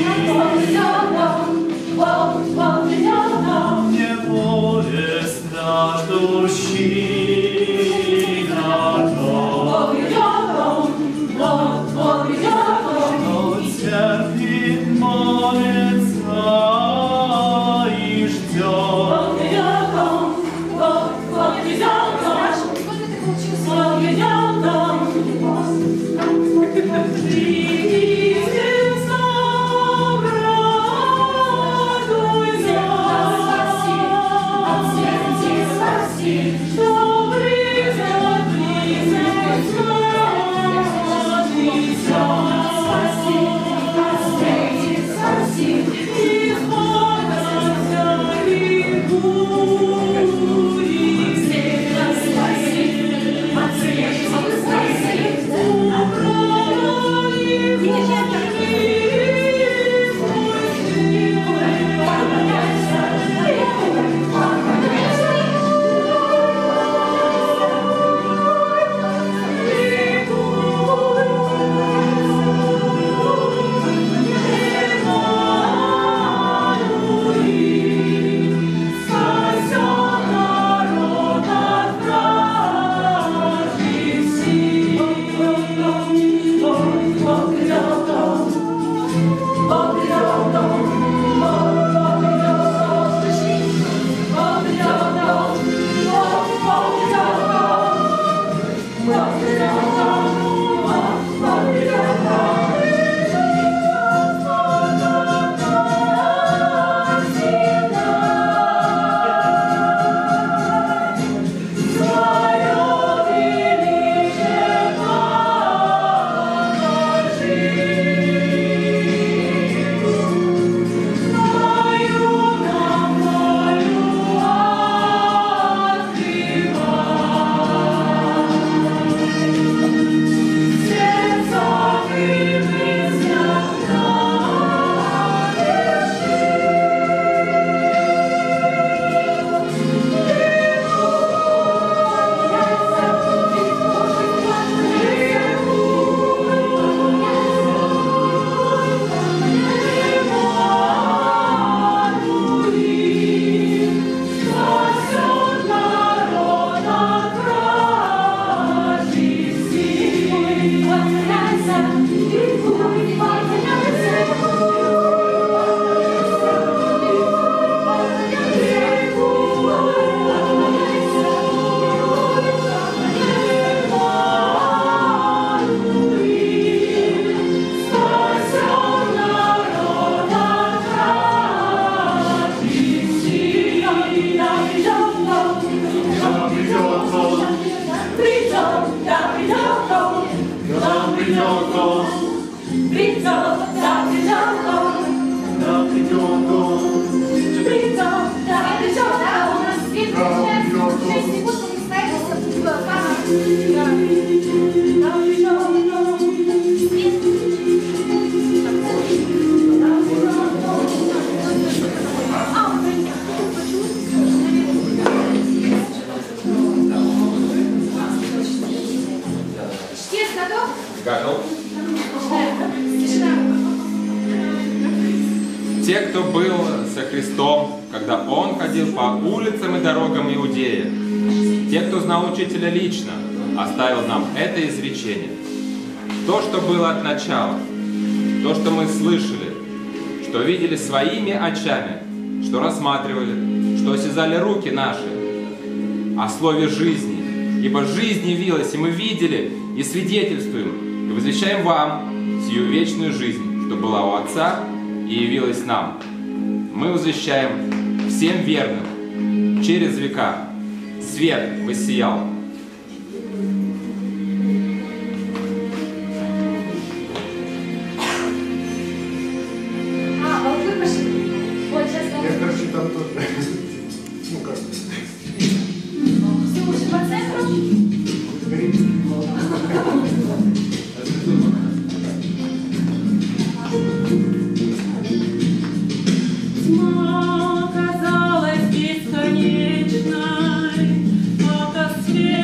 Неволе страждущий народ. Терпит, молится и ждет. Готов? Те, кто был со Христом, когда Он ходил по улицам и дорогам Иудеи, те, кто знал Учителя лично, оставил нам это изречение. То, что было от начала, то, что мы слышали, что видели своими очами, что рассматривали, что осязали руки наши, о слове жизни, ибо жизнь явилась, и мы видели, и свидетельствуем, и возвещаем вам сию вечную жизнь, что была у Отца и явилась нам. Мы возвещаем всем верным через века. Свет воссиял. Я, короче, там тоже. Ну как? Слушай, по центру? Тьма казалась бесконечной, пока свет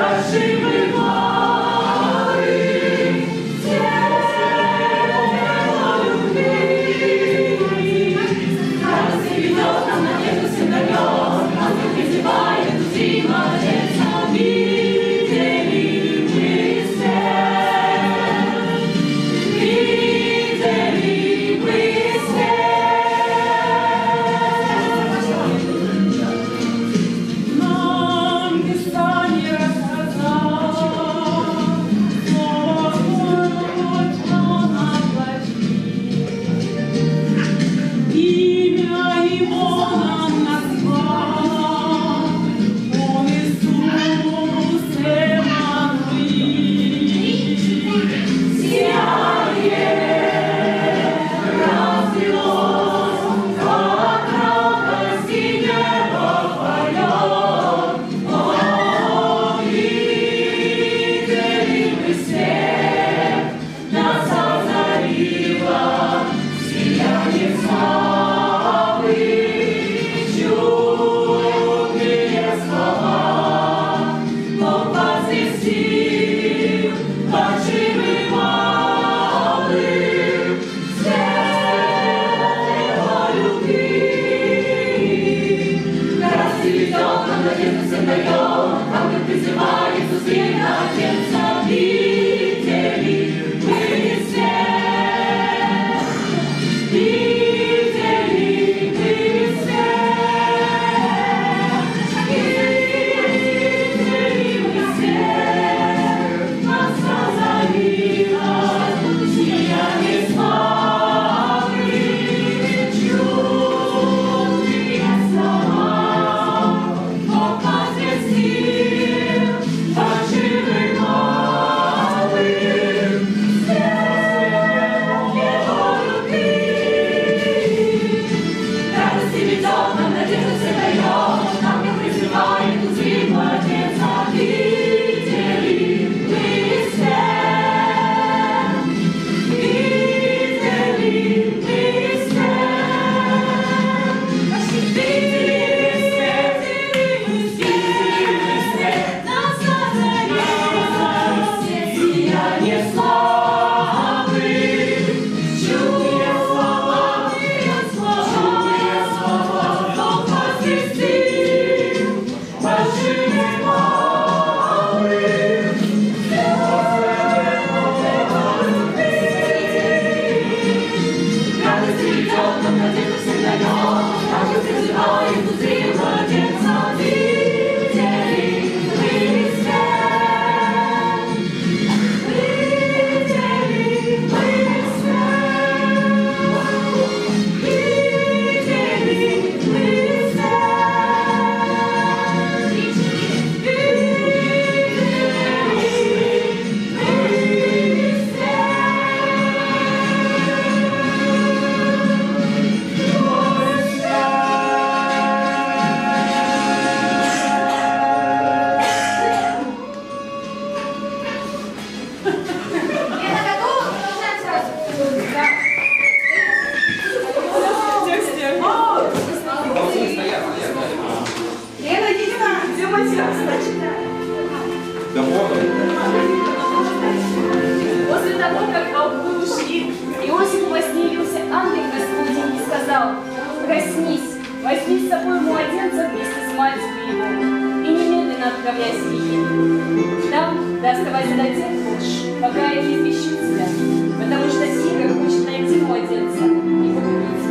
После того, как волки ушли, Иосифу воснилился ангел Господень и сказал: «Проснись, возьми с собой младенца вместе с матерью его, и немедленно отправляйся в Египет. Там ты оставайся до тех пор, пока я не извещу тебя, потому что Ирод хочет найти младенца и погубить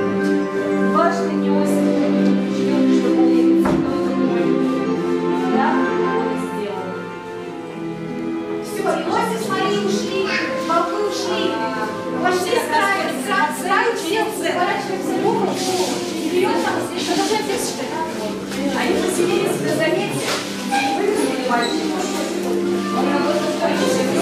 его». Важный Иосиф ждет, чтобы уехать с другой. Да, он и сделал. Все, Иосиф с Марией ушли, волки ушли, пошли стаи, все поворачиваемся в угол, берем там, продолжаем текст читать. Они поселились в Назарете, выкинули мальчика. Он работал в строительстве,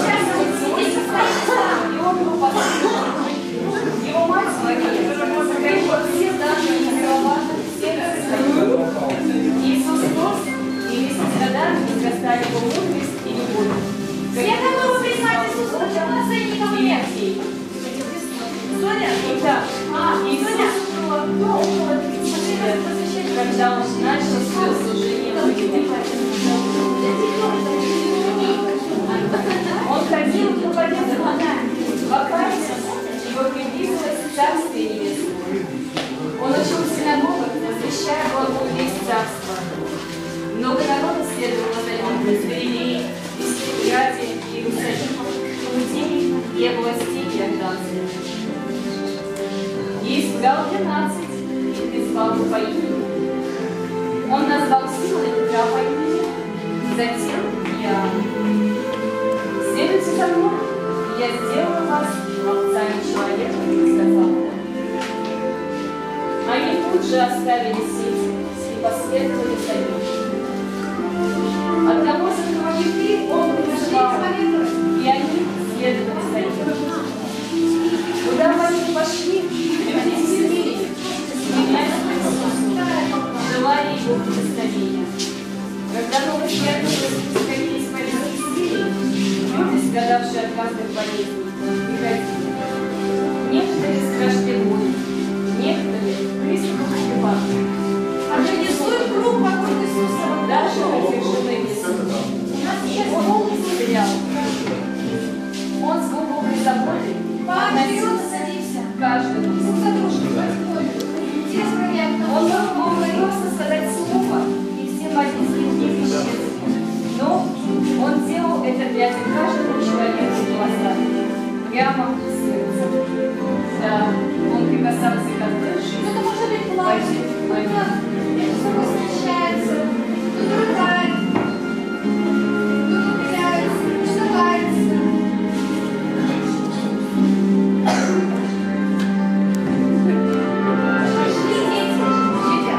и он был послушен. Его мать Мария сохранила все данные и слова, все рассказы. Иисус рос, и вместе с годами возрастали его мудрость и любовь. Все готовы признать Иисуса, почему на сцене никого нет? Соня? Да. Иисус было около 30 лет, когда он начал свое служение в Иудее. из Галилеи, из Триади, Иерусалим, Иудеи и областей Иорданских. И избрал 12, и призвал по имени. Он назвал Симона Петра по имени, затем Иоанна. «Следуйте за мной, и я сделаю вас ловцами человека», — сказал он. Они тут же оставили сети и последовали за ним. Одного за другим он призвал, и они следовали за ним. Куда бы они пошли, люди веселились, меняясь к Иисусу, желая его благословения. Когда новые верные сходились по Иисусу, люди, страдавшие от разных болезней, приходили. Некоторые страшные боли, некоторые приступы эпидемии. Организуй круг вокруг Иисуса. Даже одержимые бессонницей. Он исцелял. Он с глубокой заботой относился к каждому. Он мог просто сказать слово, и все болезни в них исчезли. Но он делал это для каждого человека в глазах, прямо в сердце. Да, он прикасался к души. Кто-то может быть плачет, кто-то встречается, кто-то рыдает, кто-то умиляется, кто-то кается. Пошли, дети.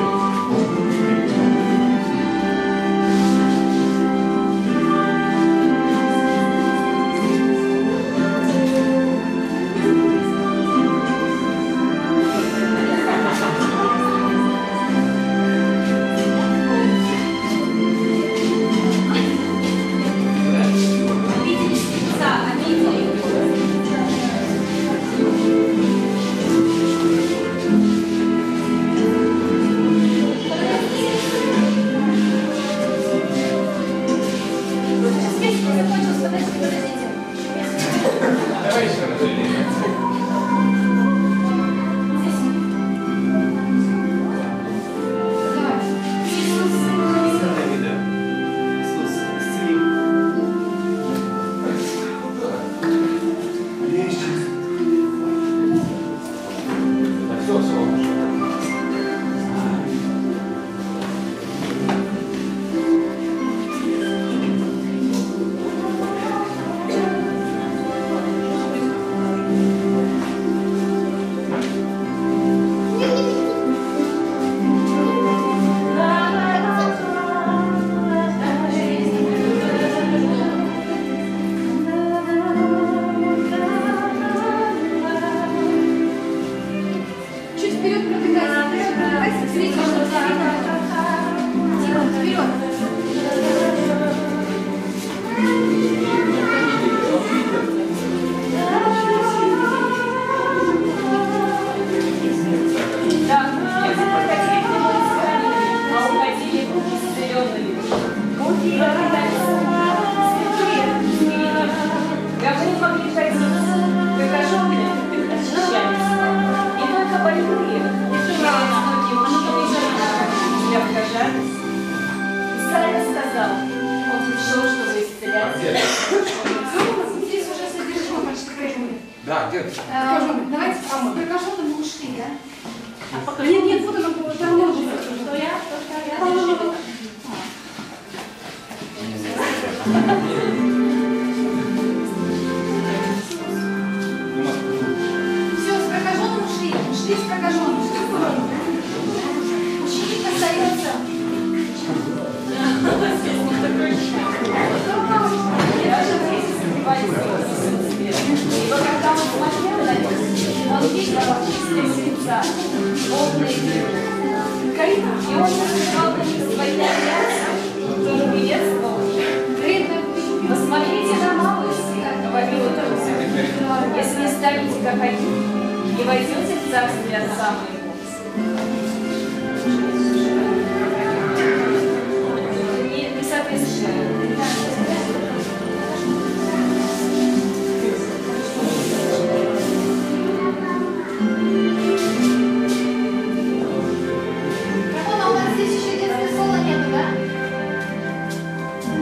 Да, где? Давайте прокаженным мы ушли, да? Нет, вот она была, там ложится. Что я? Все, с прокаженным ушли с прокаженным. Ученик остается. Ибо когда он смотрел на них, он видел чистые сердца, полные веры. И он называл на них свои обязанности, приветствовал их. Посмотрите на малость, говорил он, если не станете как они, не войдете в царствие Отца моего. Не соответствует. У нас здесь еще детское соло нету, да?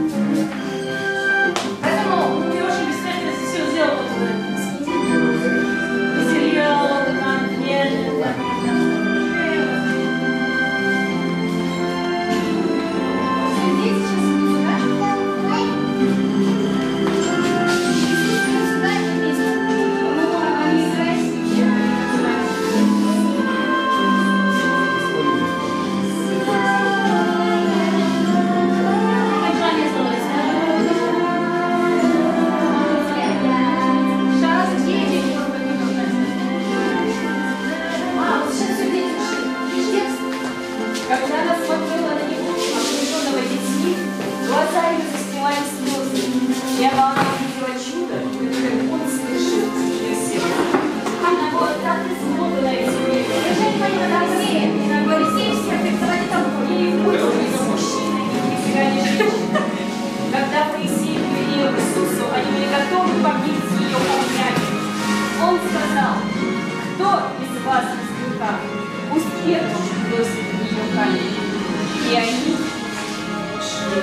И она увидела чудо, которое он совершил для сердца. Она была так измотана этим миром. Я же не понимаю, Моисей всех рисовали толпой. Ей пользовались мужчины и притягали женщин. Когда Моисей принял Иисусу, они были готовы побить ее камнями. Он сказал: кто из вас без греха? Пусть первым бросит в нее камень. И они ушли.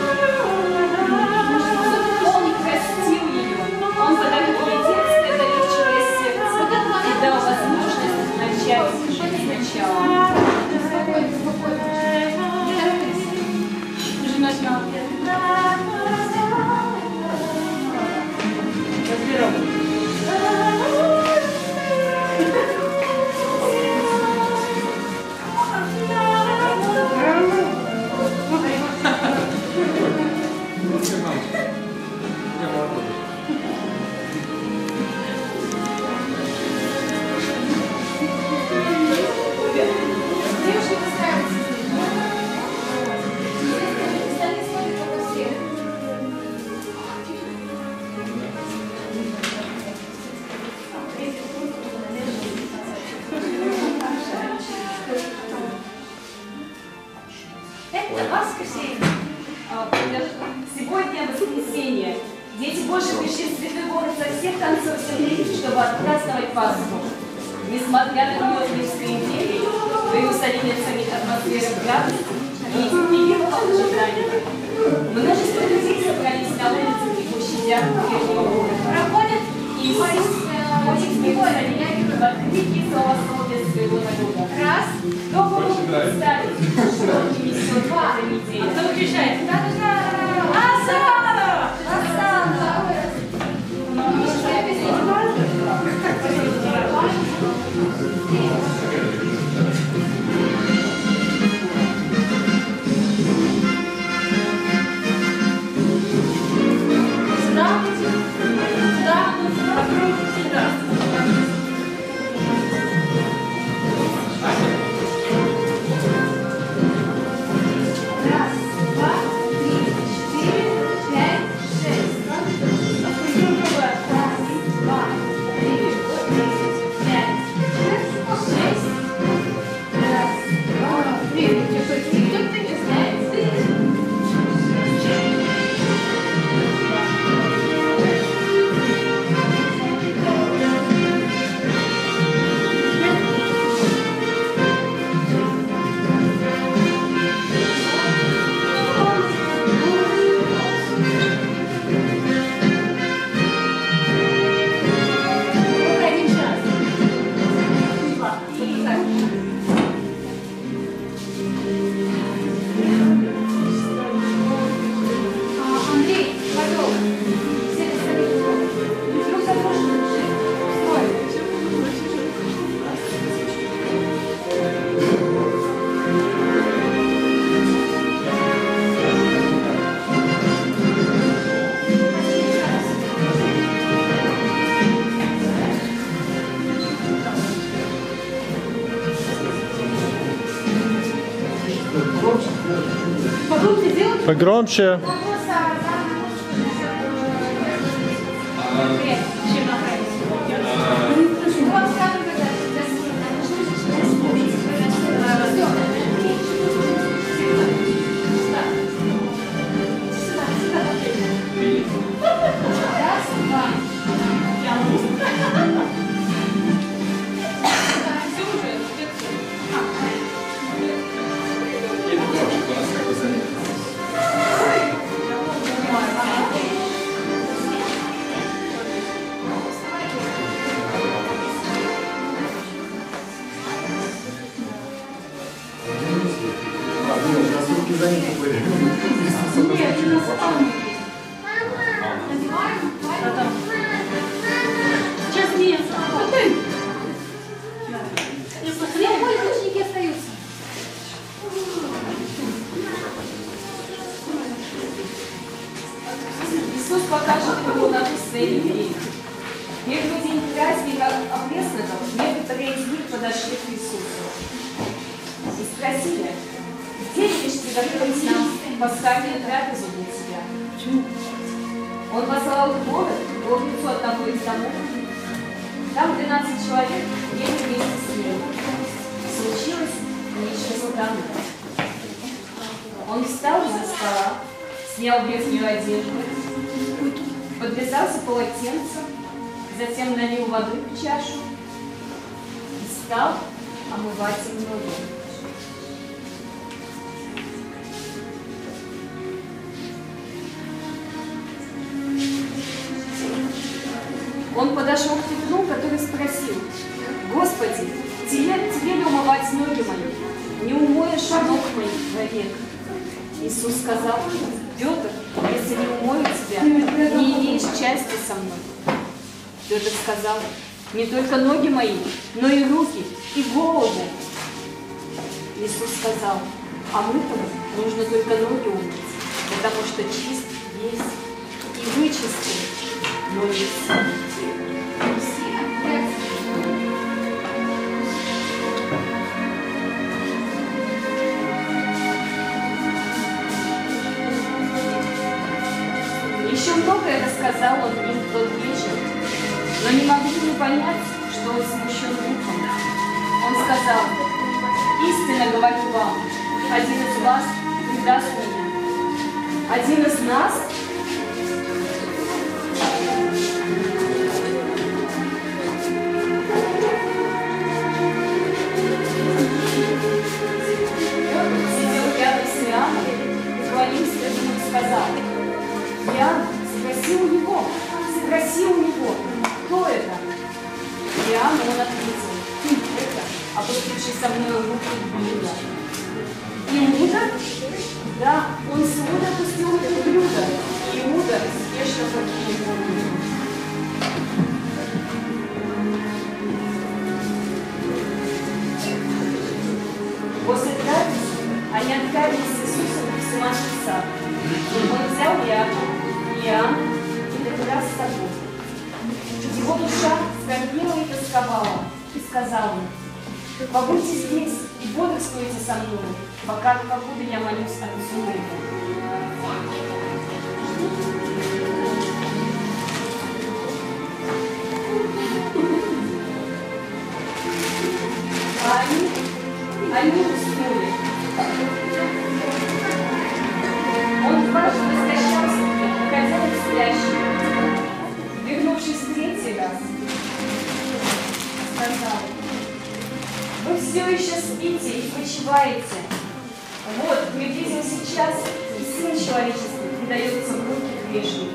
Он простил ее. Он подарил ей текст, залечивая сердце, и дал возможность начать сначала. Спокойно, спокойно. Не торопись. Уже начал. Разберем. Девушка устраивается. Остальные смотрят только все. Это воскресенье. Сегодня воскресенье. Дети Божьи пришли в святой город со всех концов земли, чтобы отпраздновать Пасху. Несмотря на Римской империи, в Иерусалиме царит атмосфера радости и невинного ожидания. Множество людей собрались на улицах и площадях прежнего города. Проходят Иисус ходит в Иерусалиме в открытии словословия своего народа. раз, Кто может представить, что он несет в этой неделе? Кто кричает? Асана! Асана! Раз, два, три, четыре, пять, шесть. Раз, два, три, пять, шесть. Раз, два, три. Никто не знает. Только один час. Андрей, готов. Все остальные. Вдруг захочешь жить. Погромче сделать? Погромче. Чем направить? Раз, два. Сейчас руки заняты были. Нет, не настал. Надеваем. Сейчас нет. Две пользовочники остаются. Иисус покажет ему на своей двери. Первый день праздника опресноков некоторые из них подошли к Иисусу и спросили: где лишь приготовить нам пасхальную трапезу для тебя? Он послал в город, в улицу одного из домов. Там 12 человек ели вместе с ним. Случилось нечто странное. Он встал из-за стола, снял верхнюю одежду, подвязался полотенцем, затем налил воды в чашу и стал омывать им ноги. Он подошел к Петру, который спросил: «Господи, тебе ли умывать ноги мои? Не умоешь ног моих вовек?» Иисус сказал: «Петр, если не умою тебя, не имеешь части со мной». Петр сказал: «Не только ноги мои, но и руки, и голову». Иисус сказал: «Омытому нужно только ноги умыть, потому что чист есть, и вы чисты, но не все». Еще многое рассказал он им в тот вечер, но не могли не понять, что он смущен духом. Он сказал: «Истинно говорю вам, один из вас предаст меня». Один из нас? Сидел рядом с Иоанном и клонился к нему и сказал: «Иоанн, спроси у него, кто это?» Иоанн, он ответил: «Это опустивший со мной руку Иуда». Иуда? Да, он с Иудой опустил руку Иуда. Иуда спешно покинул его. После трапезы они отправились с Иисусом в Гефсиманский сад. Он взял Иоанна и Петра с собой. Его душа скорбела и тосковала, и сказал им: «Побудьте здесь и бодрствуйте со мной, покуда я молюсь Отцу моему». Они уснули. Он дважды возвращался к хозяину спящим. Вернувшись в третий раз, сказал: «Вы все еще спите и почиваете. Вот, приблизился час, и Сын Человеческий предается в руки грешников.